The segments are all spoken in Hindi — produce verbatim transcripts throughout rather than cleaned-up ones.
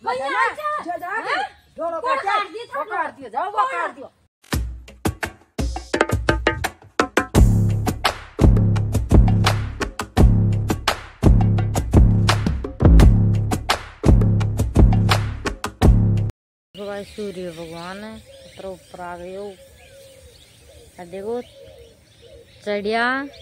ढोलो का क्या वो काट दियो जाओ वो काट दियो। भाई सूर्य भगवान है तो ऊपर आ गए हो। देखो चिड़िया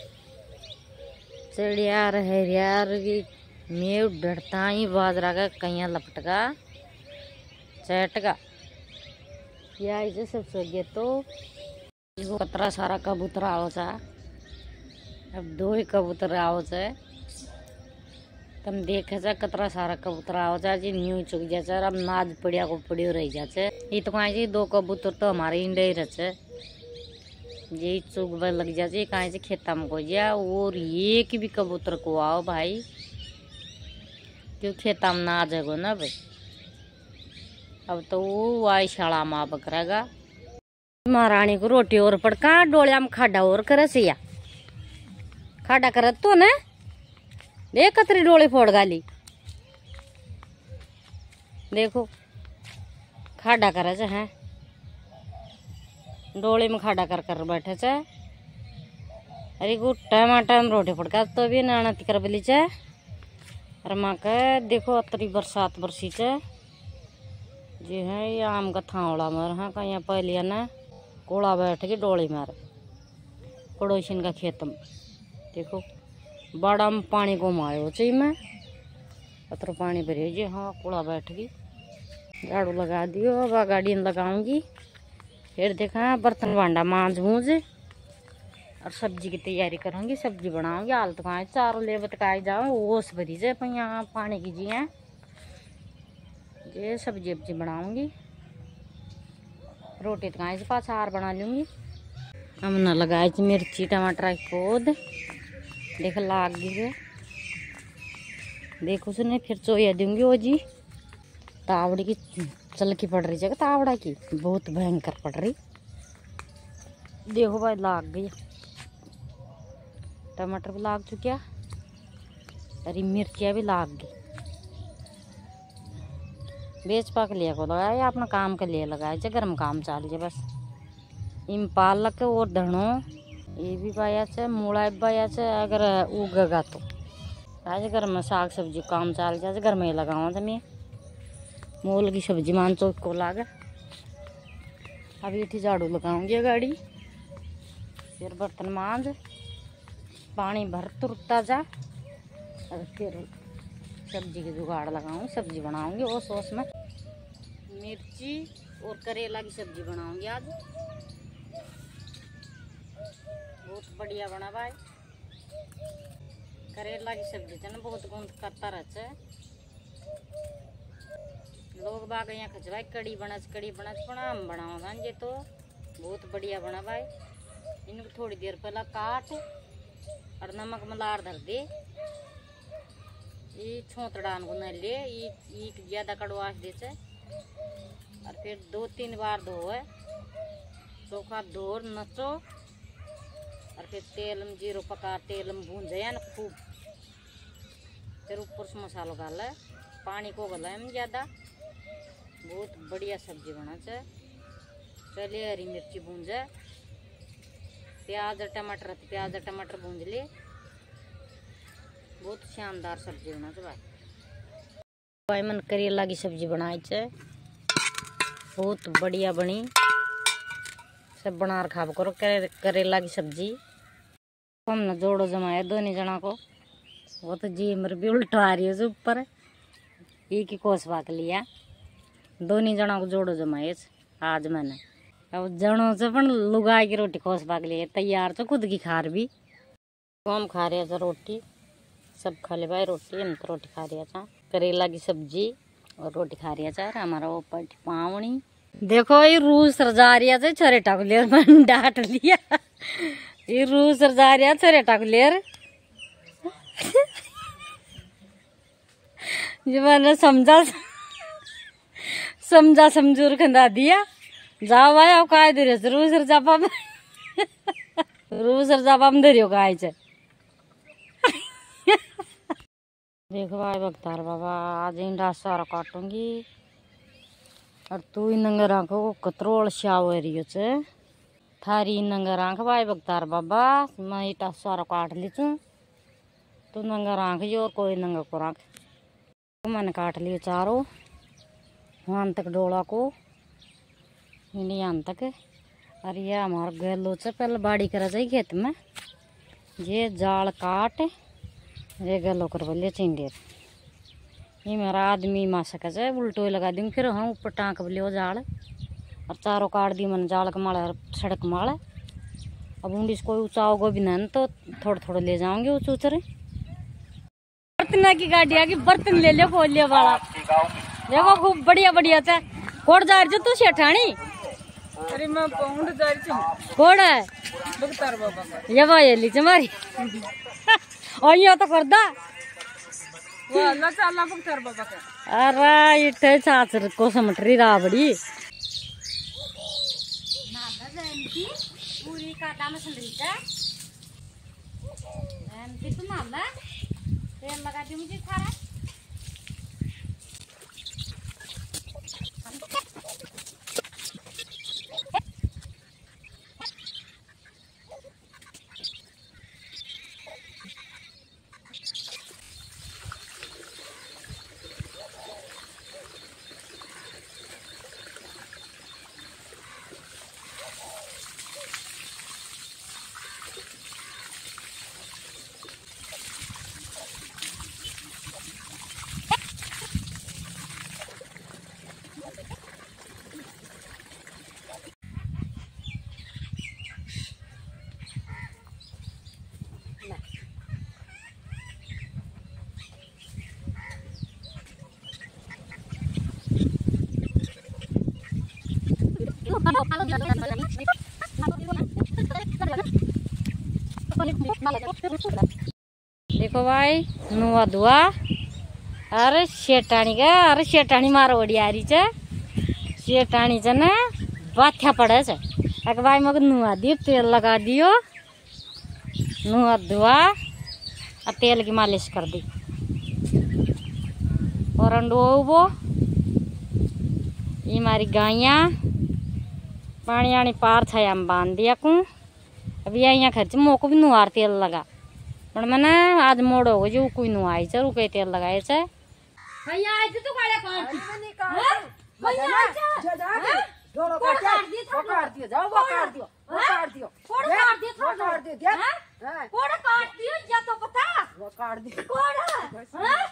चिड़िया रहरियार मेव डरता ही बाजरा का कहीं लपटका चैटका या इसे सब सगे तो कतरा सारा कबूतर आओ चा। अब दो ही कबूतर आओ चे तम देखे जा कतरा सारा कबूतर आओ जा जी न्यू चुक जा। अब नाज पड़िया को पड़ियो रह जाचे ये तो कहीं जी दो कबूतर तो हमारे इंडे ही रचे ये चुग लग जाचे कहीं से खेता में को जा और एक भी कबूतर को आओ भाई क्यों खेता में ना आ जाएगो ना भाई। अब तो वो आई शाला माँ बकरेगा महारानी को रोटी और पड़ कहाँ डोलिया में खाडा और करे से या खाडा करत तो ना देख कतरी डोली फोड़ गाली देखो खाडा करे से हैं डोली में खाडा कर कर बैठे से। अरे गो टाइम टाइम रोटी फड़का तो भी नाना तिकर बली चे। अरे माँ के देखो अतरी बरसात बरसी चे जी है ये आम का थावड़ा मर हाँ कहीं पहले ना कोड़ा बैठ के डोली मार पड़ोसिन का खेत में देखो बड़ा में पानी को मारो चाहिए मैं अतर पानी भरे जी हाँ कोड़ा बैठ गई झाड़ू लगा दियो। अब गाड़ी लगाऊंगी फिर देखा बर्तन भांडा मांझ मूझ और सब्जी की तैयारी करूँगी सब्जी बनाऊंगी। हाल तो कहाँ चारों ले बतकाए जाओ ओस भरी से पर यहाँ पानी की जी है ये सब्जी वब्जी बनाऊंगी। रोटी तो कहाँ से पाँच हार बना लूँगी। हम न लगाए मिर्ची टमाटर की पौध देख लाग गई देखो सुने फिर चोया दूंगी वो जी तावड़ी की चलकी पड़ रही जगह तावड़ा की बहुत भयंकर पड़ रही देखो भाई लाग गई टमाटर भी लाग चुकिया अरे मिर्चियाँ भी लाग गई। बेच पाक लिया को लगाया अपना काम के लिए लगाया जे गर्म काम चाल जे बस इम पालक और धनो ये भी पाया से मूला भी पाया से अगर उगेगा तो आज घर में साग सब्जी काम चाल जाए घर में लगाऊँ तो मैं मूल की सब्जी मान चौक को लागे। अभी थी झाड़ू लगाऊंगी गाड़ी फिर बर्तन मांझ पानी भर तुरता जा और फिर सब्जी के जुगाड़ लगाऊँ सब्जी बनाऊंगी और सॉस में मिर्ची और करेला की सब्जी बनाऊंगी आज बहुत बढ़िया बना भाई। करेला की सब्जी थे ना बहुत गुण करता रहता है लोग बाग यहाँ खच भाई कड़ी बनच कड़ी बनच पण हम बनाओ ये तो बहुत बढ़िया बना भाई। इनको थोड़ी देर पहला काट और नमक मलार धर दे ये छोतड़ान को न ले ये ज्यादा कड़वाश दे से और फिर दो तीन बार धोए चोखा धोर नचो और फिर तेल में जीरो पका तेल में भून जाए ना खूब फिर ऊपर से मसालो डाले पानी को गला में ज़्यादा बहुत बढ़िया सब्जी बना चाहे। चलिए हरी मिर्ची भून जाए प्याज और टमाटर प्याज और टमाटर भून ले बहुत शानदार सब्जी बना चाहिए भाई। मन करेला की सब्जी बनाई चाहे बहुत बढ़िया बनी सब बना रखा करो करे, करेला की सब्जी हमने जोड़ो जमाया दोनों जना को वो तो जी मर भी उल्टा आ रही है ऊपर एक ही कोस पाक लिया दोनों जना को जोड़ो जमाए आज मैंने अब जनों से पण लुगाई की रोटी कोस पाक लिए तैयार तो खुद की खार भी हम खा रहे थे रोटी सब खा ले भाई रोटी हम तो रोटी खा रहे था करेला की सब्जी और रोटी खा रही है हमारा वो पट पावनी देखो ये रूस रजा रही है छोरे टाकुलेर मन डांट लिया ये रूस रजा रही है छोरे टाकुलेर जो मैंने समझा समझा समझूर खंदा दिया जाओ भाई अब काय दे रहे रूस रजा पाप रूस रजा पाप दे रहे हो काय देखो भाई बख्तार बाबा आज इंडा सारा काटूंगी और तू नंगर आंख को कतरोल शावरियो छे थारी नंगर आंख भाई बख्तार बाबा मैं इटा सारा काट ली तू तू नंगर आंख और कोई नंगर को आंख मैंने काट लियो चारों वहां तक डोला को इंडिया तक। और ये हमारा गैलो से पहले बाड़ी करा जाए खेत में ये जाल काट ये गलो कर बोलिए चिंडेर ये मेरा आदमी मा सके से उल्टो लगा दूँ फिर हम ऊपर टाँक लियो जाल और चारों काट दी मैंने जाल का माला सड़क माला। अब ऊँडी कोई ऊँचाओगे भी नहीं तो थोड़ा थोड़ा ले जाऊंगे ऊँच उचरे बर्तन की गाड़ी आ गई बर्तन ले लियो खोल लियो वाला देखो खूब बढ़िया बढ़िया से कोट जा रही तू सेठानी। अरे मैं पौंड जा रही हूँ कोड है बख्तार बाबा का ये भाई ली तुम्हारी और ये तो कर दा वो अल्लाह चाला बख्तार बाबा का। अरे इटे चाचर को समटरी राबड़ी पूरी काटा में संदरी का एमती तो नाला तेल लगा दी मुझे सारा देखो भाई नुआ दुआ अरे शेटाणी का अरे शेटाणी मारो ओडी आ रही छे शेटाणी छे ने बाथ्या पड़े छे अक भाई मग नुआ दियो तेल लगा दियो नुआ दुआ और तेल की मालिश कर दी और अंडो वो ये हमारी गायियाँ पानी आनी पार छाया में बांध दिया को अभी यहाँ खर्च मोको भी नुआर तेल लगा पर मैंने आज मोड़ हो जो कोई नुआई छे रुके तेल लगाए छे भैया आज तो काले काट मैंने कहा भैया जा जा डोलो काट दियो वो काट दियो जाओ वो काट दियो वो काट दियो कोड़ काट दियो वो काट दियो देख हां कोड़ काट दियो या तो पता वो काट दियो कोड़ हां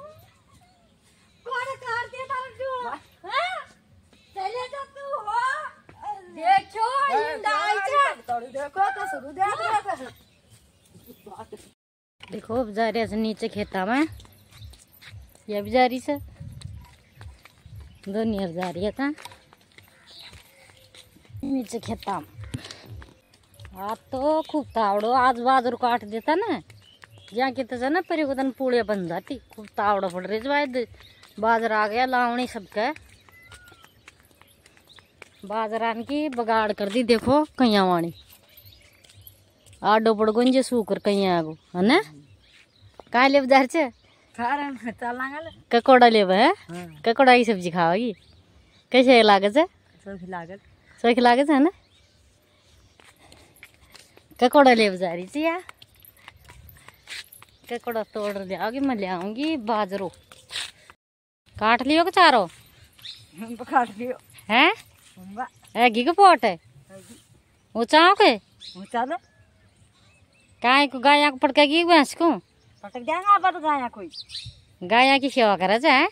कोड़ काट दियो तार जो हां चले जा तू हो देखो इंडा आई छे थोड़ी देखो तो शुरू देख रहा देखो अब जा रहे नीचे खेता में ये भी जा रही से दो नियर जा रही है था नीचे खेता में आज तो खूब तावड़ो आज बाजर काट देता ना जहाँ कहते ना परी को पूड़िया बन जाती खूब तावड़ो पड़ रही भाई बाजर आ गया लावणी सबका बाजरान की बगाड़ कर दी देखो कैया वाणी आडो पड़ गुंजे सूकर कैया आगो है ना कहाँ ले बाजार से कारण चलांगल ककोड़ा ले है ककोड़ा की सब्जी खाओगी कैसे लागत है सब लागत सही लागत है ना ककोड़ा ले बाजारी से यार ककोड़ा तोड़ ले आओगी मैं ले आऊंगी बाजरो काट लियो के चारो काट दियो है हैगी के पोट है ऊंचा के ऊंचा ले काय को गाया को पटकेगी भैंस को पटक जाएगा पर गाया कोई गाया की सेवा करे जाए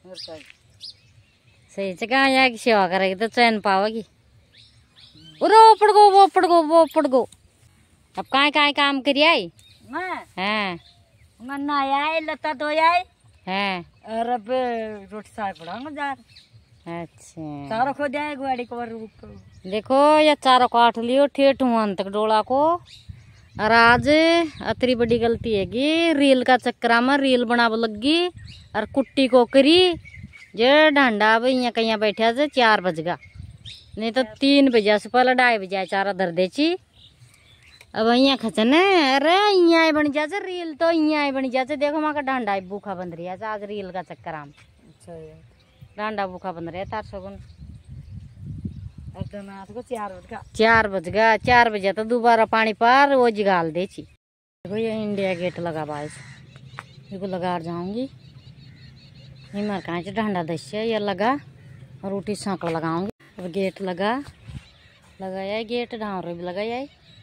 सही से गाया की सेवा करेगी तो चैन पाओगी उरो पड़ गो वो पड़ गो वो पड़ गो अब काय काय काम करी आई मैं हैं मैं ना आए लता तो आए हैं और अब रोटी साग पड़ाऊंगा जा अच्छा चारों खो जाए गाड़ी को रुक देखो ये चारों काट लियो ठेठ हुआ तक डोला को और आज अतरी बड़ी गलती है कि रील का चक्करा में रील बनाव लगी और कुट्टी को करी जे ढंडा अब यहाँ कहीं बैठा से चार बज गा नहीं तो तीन बजे से पहले ढाई बजे चारा धर देची अब अइया खचने अरे अइया बन जाचे रील तो अइया बन जाचे। देखो माँ का डांडा भूखा बन रही है आज रील का चक्कर आम। अच्छा यार डांडा भूखा बन रहा है तार सगुन। अब तो मैं आपको चार बज का चार बज गया चार बजे तो दोबारा पानी पार वो जगाल दे ची। देखो ये इंडिया गेट लगा बाइस इसको लगा जाऊंगी हिमर कहाँ से डांडा दस ये लगा और रोटी सांकड़ लगाऊंगी। अब गेट लगा लगाया गेट डांर भी लगाया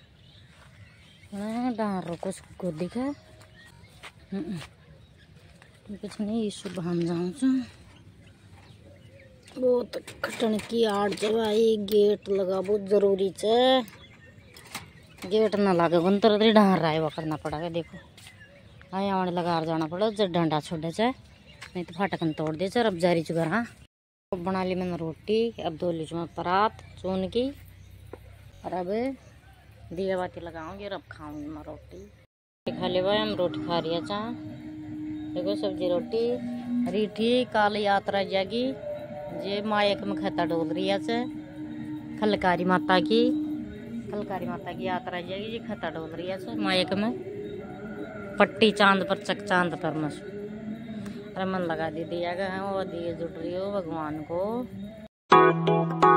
डांर कुछ को दिखा कुछ नहीं सुबह हम जाऊँ बहुत खटन की आठ जगह गेट लगा बहुत जरूरी है। गेट ना लगे गुंतर डांर रहा है वो करना पड़ेगा। देखो आया वाले लगा जाना पड़ा जब डंडा छोड़े चाहे नहीं तो फाटकन तोड़ दे चर। अब जारी चुका रहा अब बना ली मैंने रोटी। अब धो ली मैं परात चून की और अब दिया बाती लगाऊंगी और अब खाऊंगी मैं रोटी। खा ले भाई हम रोटी खा रही है चाह देखो सब्जी रोटी रीठी काल यात्रा जागी जे मायक में खाता डोल रही है खलकारी माता की खलकारी माता की यात्रा जाएगी जी खाता डोल रही है मायक में पट्टी चांद पर चक चांद पर मस अरे मन लगा दी दिया गया है वो दिए जुट रही हो भगवान को।